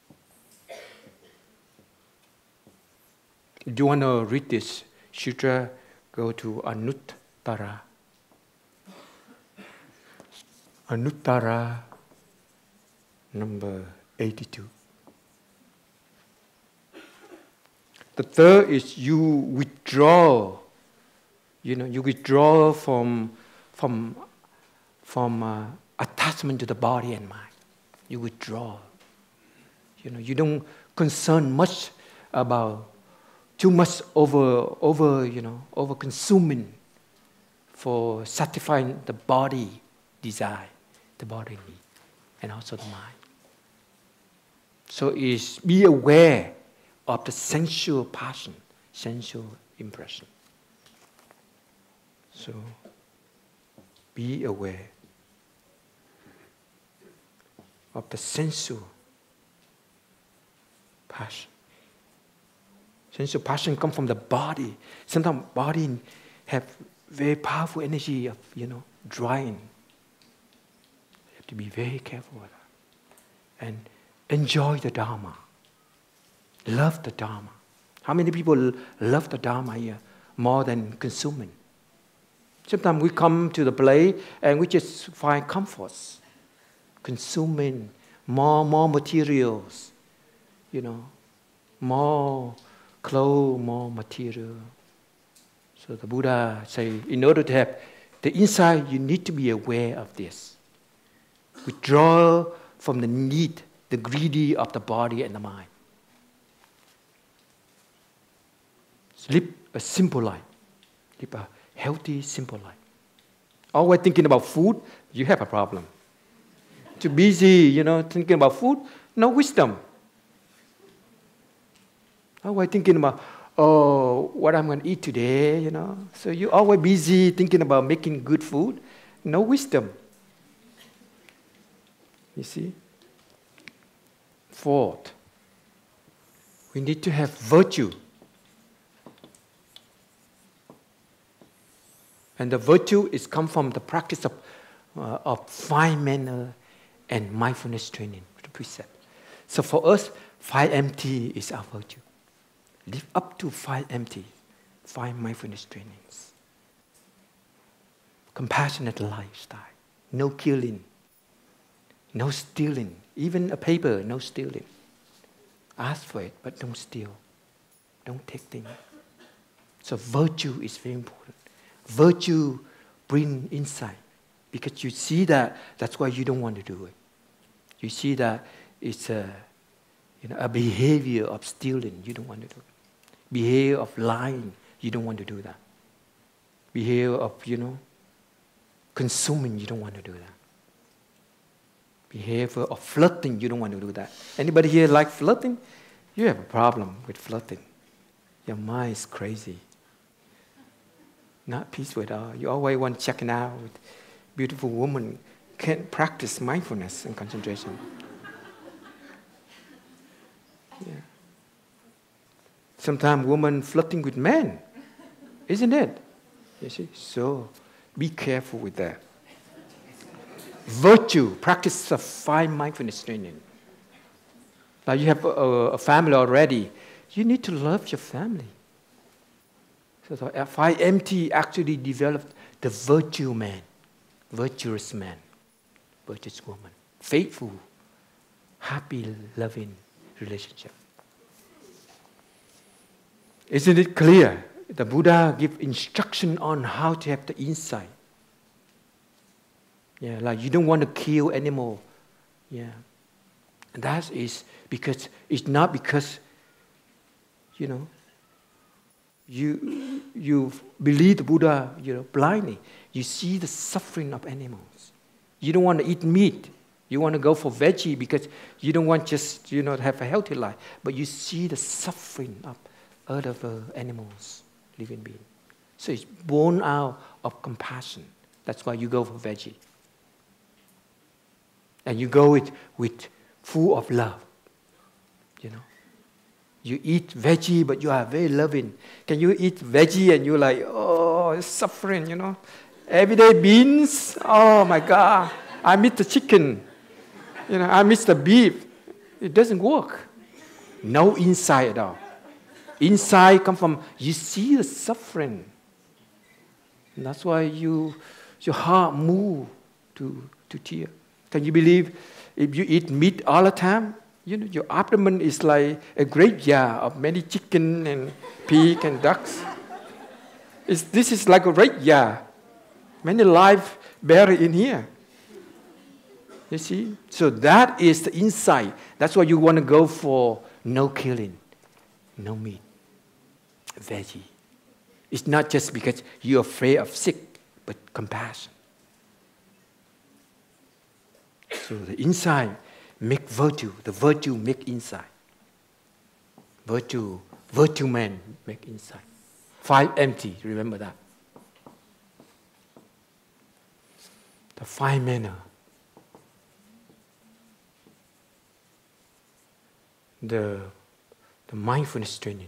do you want to read this sutra? Go to Anuttara. Anuttara, number eighty-two. The third is you withdraw. You know, you withdraw from from from uh, attachment to the body and mind. You withdraw. You know, you don't concern much about too much over over you know over consuming for satisfying the body desire, the body need, and also the mind. So is be aware of the sensual passion, sensual impression. So be aware of the sensual passion. Sensual passion comes from the body. Sometimes body have very powerful energy of, you know, drying. You have to be very careful with that. And enjoy the Dharma. Love the Dharma. How many people love the Dharma here more than consuming? Sometimes we come to the place and we just find comforts, consuming more, more materials, you know, more clothes, more material. So the Buddha say, in order to have the insight, you need to be aware of this. Withdraw from the need, the greedy of the body and the mind. Live a simple life. Live a healthy, simple life. Always thinking about food, you have a problem. Too busy, you know, thinking about food, no wisdom. Always thinking about, oh, what I'm going to eat today, you know. So you're always busy thinking about making good food, no wisdom. You see? Fourth, we need to have virtue. And the virtue is come from the practice of, uh, of fine manner and mindfulness training, the precept. So for us, five M T is our virtue. Live up to five M T, five mindfulness trainings. Compassionate lifestyle, no killing, no stealing, even a paper, no stealing. Ask for it, but don't steal. Don't take things. So virtue is very important. Virtue brings insight because you see that, that's why you don't want to do it. You see that it's a, you know, a behavior of stealing, you don't want to do it. Behavior of lying, you don't want to do that. Behavior of, you know, consuming, you don't want to do that. Behavior of flirting, you don't want to do that. Anybody here like flirting? You have a problem with flirting. Your mind is crazy. Not peaceful at all. You always want to check it out with beautiful woman. Can't practice mindfulness and concentration. Yeah. sometimes women flirting with men, isn't it? You see? So be careful with that. Virtue, practice of five mindfulness training. Now you have a, a family already. You need to love your family. So the five M T actually developed the virtue man, virtuous man, virtuous woman, faithful, happy, loving relationship. Isn't it clear? The Buddha gives instruction on how to have the insight. Yeah, like you don't want to kill animal. Yeah, and that is because it's not because, you know, you you believe the Buddha, you know, blindly. You see the suffering of animals. You don't want to eat meat. You want to go for veggie because you don't want just, you know, to have a healthy life. But you see the suffering of other animals, living beings. So it's born out of compassion. That's why you go for veggie. And you go with, with full of love, you know. You eat veggie, but you are very loving. Can you eat veggie and you're like, oh, it's suffering, you know. Everyday beans, oh my God, I miss the chicken. You know, I miss the beef. It doesn't work. No insight at all. Insight comes from, you see the suffering. And that's why you, your heart moves to, to tear. Can you believe if you eat meat all the time, you know, your abdomen is like a graveyard of many chicken and pig and ducks. It's, this is like a graveyard. Many lives buried in here. You see? So that is the insight. That's why you want to go for no killing, no meat, veggie. It's not just because you're afraid of sick, but compassion. So the insight make virtue. The virtue make insight. Virtue, virtue man make insight. Five empty, remember that. The five manner. The, the mindfulness training.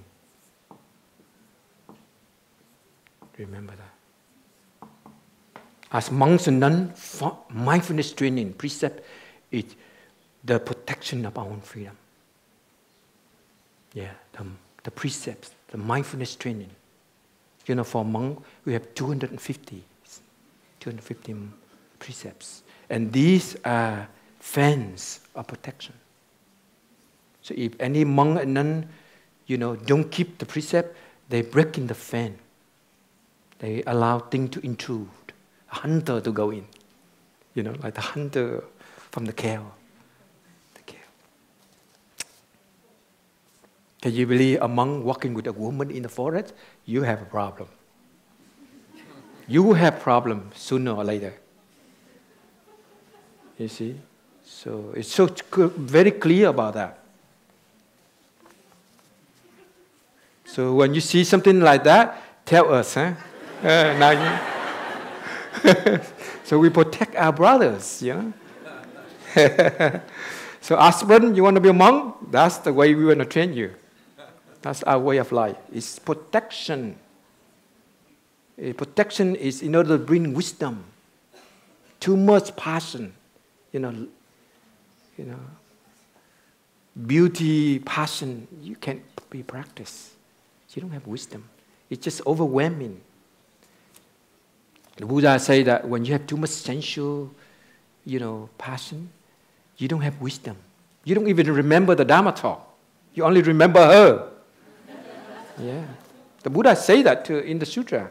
Remember that. As monks and nuns, mindfulness training precept is the protection of our own freedom. Yeah, the, the precepts, the mindfulness training. You know, for monk, we have two hundred fifty, two hundred fifty precepts. And these are fans of protection. So if any monk and nun, you know, don't keep the precept, they break in the fan. They allow things to intrude. A hunter to go in. You know, like the hunter from the cave. The cave. Can you believe a monk walking with a woman in the forest? You have a problem. You will have problem sooner or later. You see? So it's so very clear about that. So when you see something like that, tell us, huh? Uh, now you so we protect our brothers, you know. So husband, you want to be a monk? That's the way we want to train you. That's our way of life. It's protection. Uh, protection is in order to bring wisdom. Too much passion, you know, you know, beauty, passion, you can't be practiced. You don't have wisdom. It's just overwhelming. The Buddha say that when you have too much sensual, you know, passion, you don't have wisdom. You don't even remember the Dharma talk. You only remember her. Yeah. The Buddha say that too in the sutra.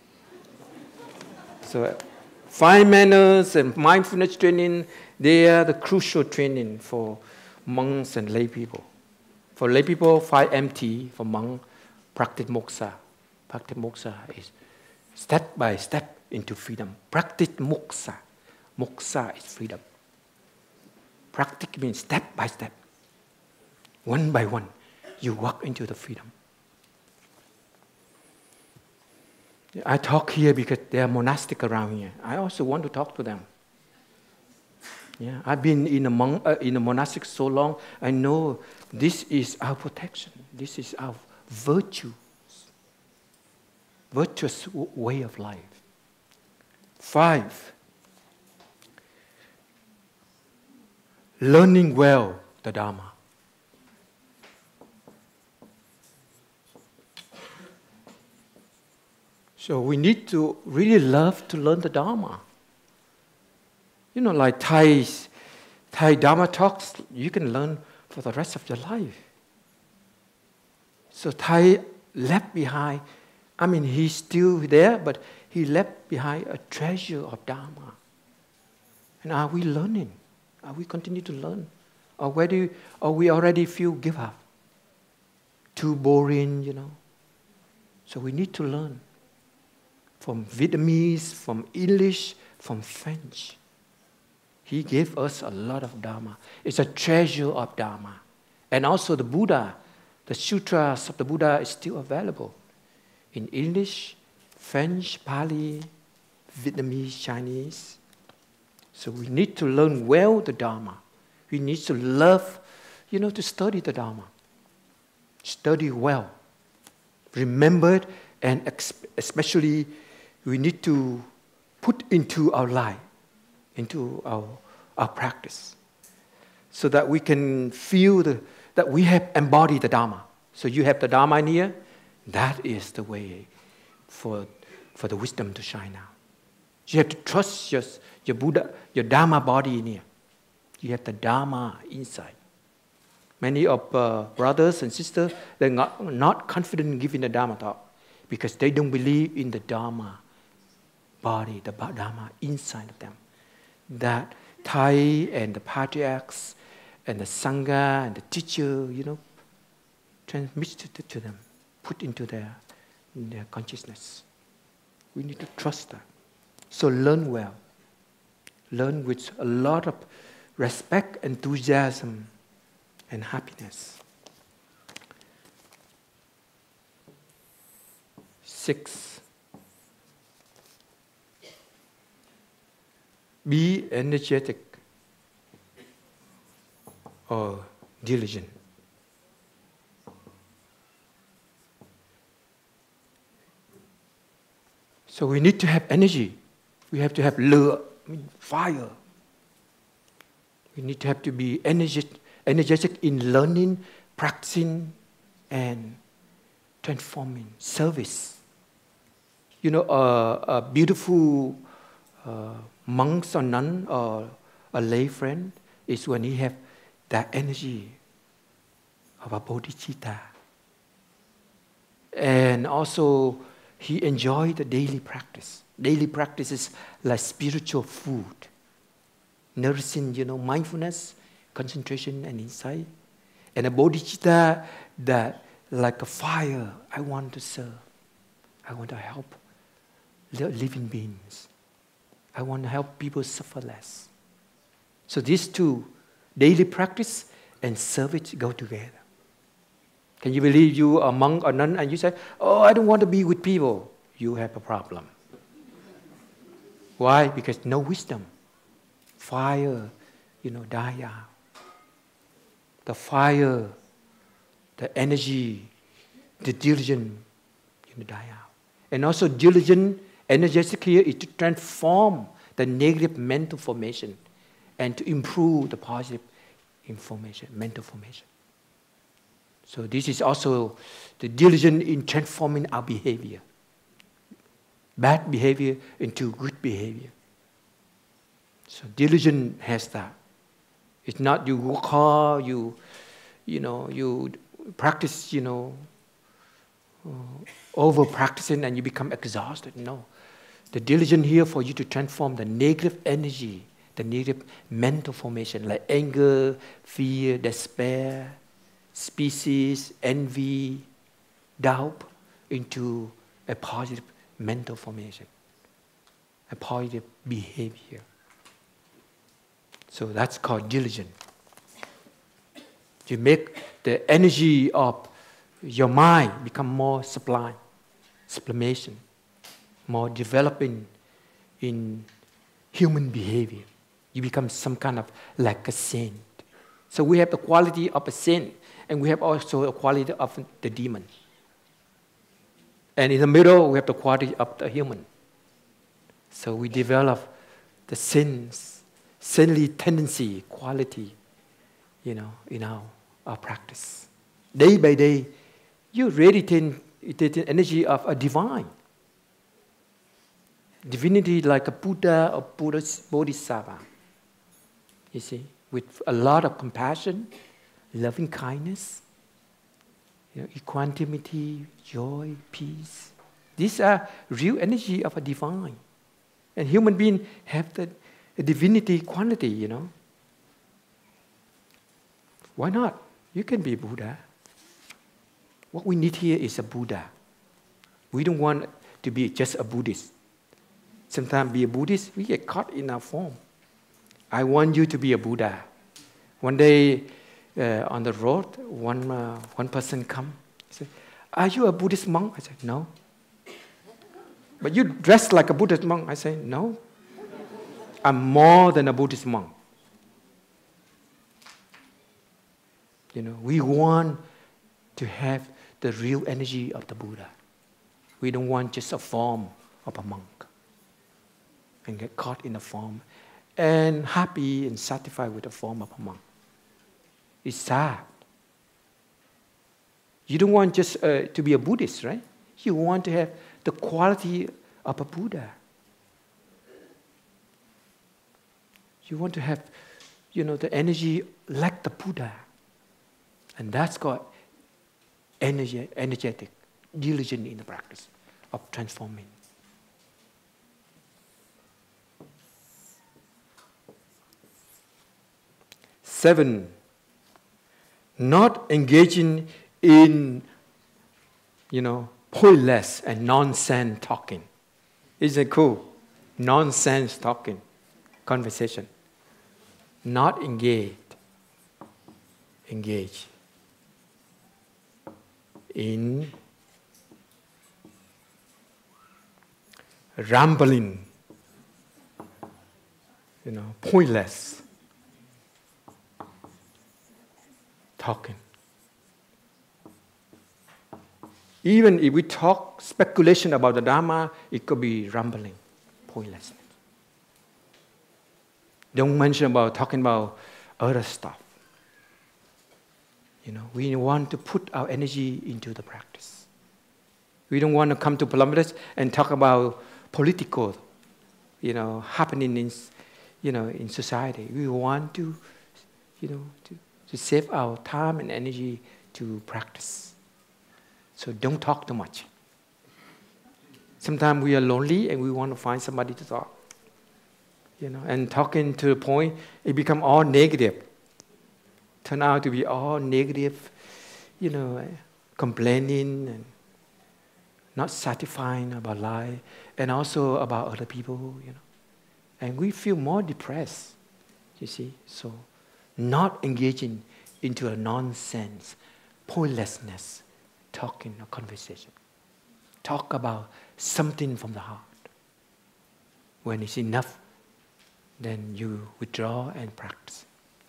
So five manners and mindfulness training, they are the crucial training for monks and lay people. For lay people, five M T. For monks, practice moksha. Practice moksha is step by step into freedom. Practice moksha. Moksha is freedom. Practice means step by step. One by one, you walk into the freedom. I talk here because they are monastic around here. I also want to talk to them. Yeah, I've been in a, monk, uh, in a monastic so long, I know this is our protection. This is our virtues, virtuous w- way of life. Five, learning well the Dharma. So we need to really love to learn the Dharma. You know, like Thai, Thai Dharma talks, you can learn for the rest of your life. So Thai left behind, I mean, he's still there, but he left behind a treasure of Dharma. And are we learning? Are we continue to learn? Or where do you, or we already feel give up? Too boring, you know. So we need to learn from Vietnamese, from English, from French. He gave us a lot of Dharma. It's a treasure of Dharma. And also the Buddha, the sutras of the Buddha is still available in English, French, Pali, Vietnamese, Chinese. So we need to learn well the Dharma. We need to love, you know, to study the Dharma. Study well. Remember it, and especially we need to put into our life, into our, our practice, so that we can feel the, that we have embodied the Dharma. So you have the Dharma in here, that is the way for, for the wisdom to shine out. You have to trust your, your Buddha, your Dharma body in here. You have the Dharma inside. Many of uh, brothers and sisters, they're not, not confident in giving the Dharma talk because they don't believe in the Dharma body, the Dharma inside of them. That Thai and the patriarchs and the Sangha and the teacher, you know, transmitted to, to them, put into their, in their consciousness. We need to trust that. So learn well. Learn with a lot of respect, enthusiasm, and happiness. Six, be energetic or diligent. So we need to have energy. We have to have lửa, I mean fire. We need to have to be energetic, energetic in learning, practicing, and transforming, service. You know, uh, a beautiful uh, monk or nun or a lay friend is when he have that energy of a bodhicitta. And also, he enjoy the daily practice. Daily practice is like spiritual food, nourishing, you know, mindfulness, concentration, and insight. And a bodhicitta that, like a fire, I want to serve. I want to help living beings. I want to help people suffer less. So these two, daily practice and service, go together. Can you believe you are a monk or nun and you say, oh, I don't want to be with people? You have a problem. Why? Because no wisdom. Fire, you know, die out. The fire, the energy, the diligence, you know, die out. And also diligent, energetic here is to transform the negative mental formation and to improve the positive information, mental formation. So this is also the diligence in transforming our behavior. Bad behavior into good behavior. So diligence has that. It's not you work hard, you, you know, you practice, you know, uh, over practicing and you become exhausted. No. The diligence here for you to transform the negative energy, the negative mental formation like anger, fear, despair, species, envy, doubt into a positive mental formation, a positive behavior. So that's called diligence. You make the energy of your mind become more sublime, sublimation, more developing in human behavior. You become some kind of like a saint. So we have the quality of a saint, and we have also a quality of the demon. And in the middle, we have the quality of the human. So we develop the sins, saintly tendency, quality, you know, in our, our practice. Day by day, you radiate the energy of a divine. Divinity like a Buddha or Buddha's Bodhisattva. You see, with a lot of compassion, loving kindness, you know, equanimity, joy, peace. These are real energy of a divine. And human beings have the, the divinity quality, you know. Why not? You can be Buddha. What we need here is a Buddha. We don't want to be just a Buddhist. Sometimes be a Buddhist, we get caught in our form. I want you to be a Buddha. One day uh, on the road, one, uh, one person come. He said, are you a Buddhist monk? I said, no. But you dress like a Buddhist monk? I say, no. I'm more than a Buddhist monk. You know, we want to have the real energy of the Buddha. We don't want just a form of a monk and get caught in a form and happy and satisfied with the form of a monk. It's sad. You don't want just uh, to be a Buddhist, right? You want to have the quality of a Buddha. You want to have, you know, the energy like the Buddha. And that's called energy, energetic, diligent in the practice of transforming. Seven, not engaging in, you know, pointless and nonsense talking. Isn't it cool? Nonsense talking, conversation. Not engaged. Engage in rambling, you know, pointless talking. Even if we talk speculation about the Dharma, it could be rambling, pointlessness. Don't mention about talking about other stuff. You know, we want to put our energy into the practice. We don't want to come to Palamas and talk about political, you know, happening in, you know, in society. We want to, you know, to, to save our time and energy to practice. So don't talk too much. Sometimes we are lonely and we want to find somebody to talk. You know, and talking to the point, it becomes all negative. Turn out to be all negative, you know, complaining and not satisfying about life, and also about other people, you know. And we feel more depressed, you see. So not engaging into a nonsense, pointlessness, talking or conversation. Talk about something from the heart. When it's enough, then you withdraw and practice.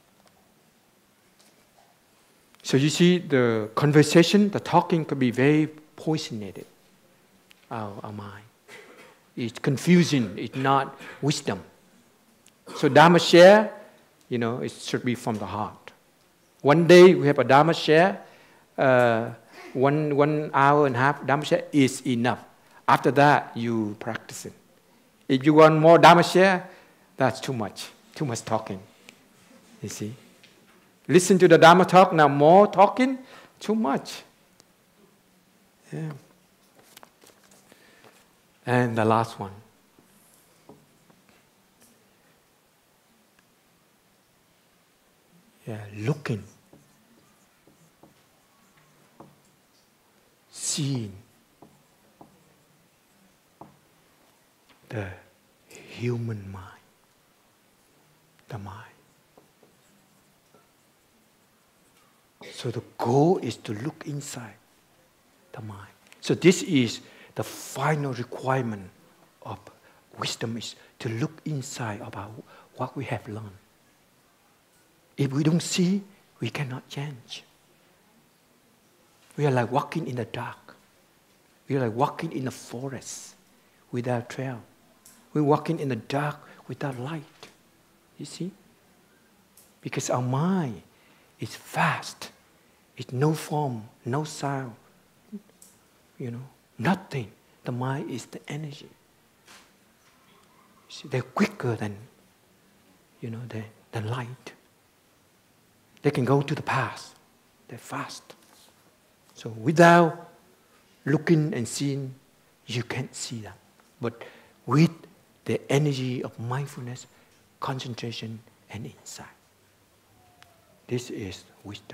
So you see, the conversation, the talking could be very poisoned, our, our mind. It's confusing, it's not wisdom. So Dharma share, you know, it should be from the heart. One day we have a Dharma share, uh, one, one hour and a half Dharma share is enough. After that, you practice it. If you want more Dharma share, that's too much, too much talking, you see. Listen to the Dharma talk, now more talking, too much. Yeah. And the last one. Yeah, looking, seeing the human mind, the mind. So the goal is to look inside the mind. So this is the final requirement of wisdom, is to look inside about what we have learned. If we don't see, we cannot change. We are like walking in the dark. We're like walking in a forest without trail. We're walking in the dark without light. You see? Because our mind is vast. It's no form, no sound. You know, nothing. The mind is the energy. You see, they're quicker than, you know, than, than light. They can go to the past. They're fast. So without looking and seeing, you can't see them. But with the energy of mindfulness, concentration, and insight. This is wisdom.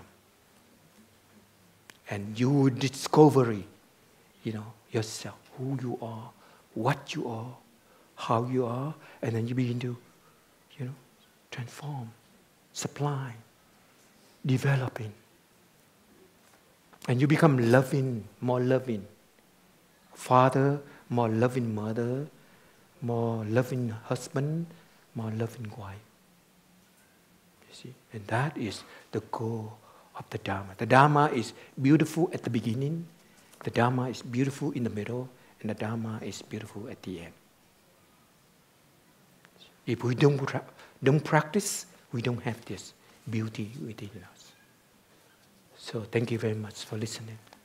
And you will discover, you know, yourself, who you are, what you are, how you are, and then you begin to, you know, transform, supply, developing. And you become loving, more loving father, more loving mother, more loving husband, more loving wife. You see? And that is the goal of the Dharma. The Dharma is beautiful at the beginning, the Dharma is beautiful in the middle, and the Dharma is beautiful at the end. If we don't, don't practice, we don't have this beauty within us. So thank you very much for listening.